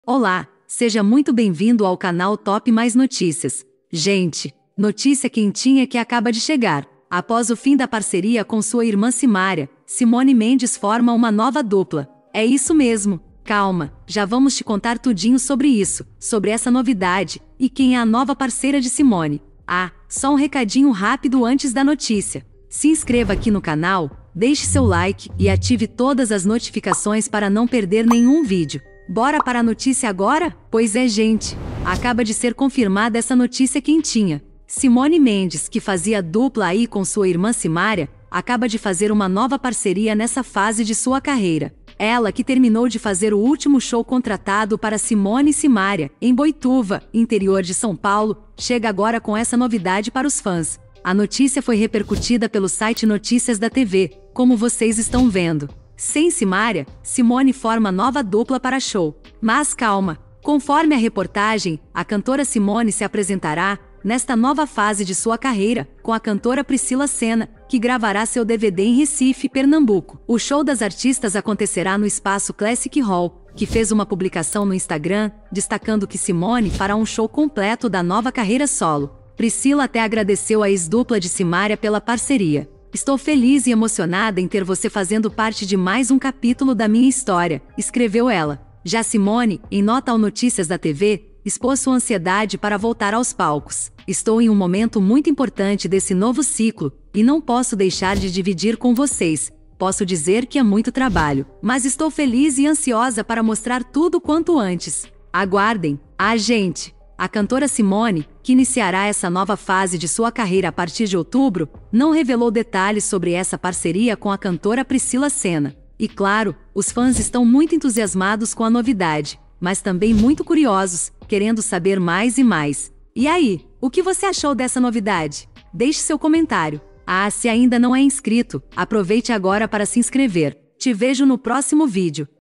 Olá, seja muito bem-vindo ao canal Top Mais Notícias. Gente, notícia quentinha que acaba de chegar. Após o fim da parceria com sua irmã Simária, Simone Mendes forma uma nova dupla. É isso mesmo. Calma, já vamos te contar tudinho sobre isso, sobre essa novidade, e quem é a nova parceira de Simone. Ah, só um recadinho rápido antes da notícia. Se inscreva aqui no canal, deixe seu like e ative todas as notificações para não perder nenhum vídeo. Bora para a notícia agora? Pois é, gente, acaba de ser confirmada essa notícia quentinha. Simone Mendes, que fazia dupla aí com sua irmã Simária, acaba de fazer uma nova parceria nessa fase de sua carreira. Ela, que terminou de fazer o último show contratado para Simone e Simária, em Boituva, interior de São Paulo, chega agora com essa novidade para os fãs. A notícia foi repercutida pelo site Notícias da TV, como vocês estão vendo. Sem Simária, Simone forma nova dupla para show. Mas calma, conforme a reportagem, a cantora Simone se apresentará nesta nova fase de sua carreira, com a cantora Priscila Senna, que gravará seu DVD em Recife, Pernambuco. O show das artistas acontecerá no espaço Classic Hall, que fez uma publicação no Instagram, destacando que Simone fará um show completo da nova carreira solo. Priscila até agradeceu a ex-dupla de Simária pela parceria. Estou feliz e emocionada em ter você fazendo parte de mais um capítulo da minha história, escreveu ela. Já Simone, em nota ao Notícias da TV, expôs sua ansiedade para voltar aos palcos. Estou em um momento muito importante desse novo ciclo, e não posso deixar de dividir com vocês. Posso dizer que é muito trabalho, mas estou feliz e ansiosa para mostrar tudo quanto antes. Aguardem! Gente! A cantora Simone, que iniciará essa nova fase de sua carreira a partir de outubro, não revelou detalhes sobre essa parceria com a cantora Priscila Senna. E claro, os fãs estão muito entusiasmados com a novidade, mas também muito curiosos, querendo saber mais e mais. E aí, o que você achou dessa novidade? Deixe seu comentário. Se ainda não é inscrito, aproveite agora para se inscrever. Te vejo no próximo vídeo.